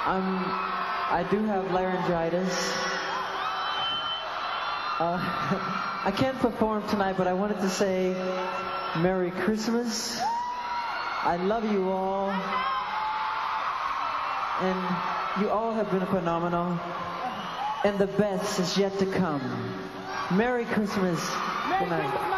I do have laryngitis. I can't perform tonight, but I wanted to say Merry Christmas. I love you all. And you all have been phenomenal. And the best is yet to come. Merry Christmas. Good night.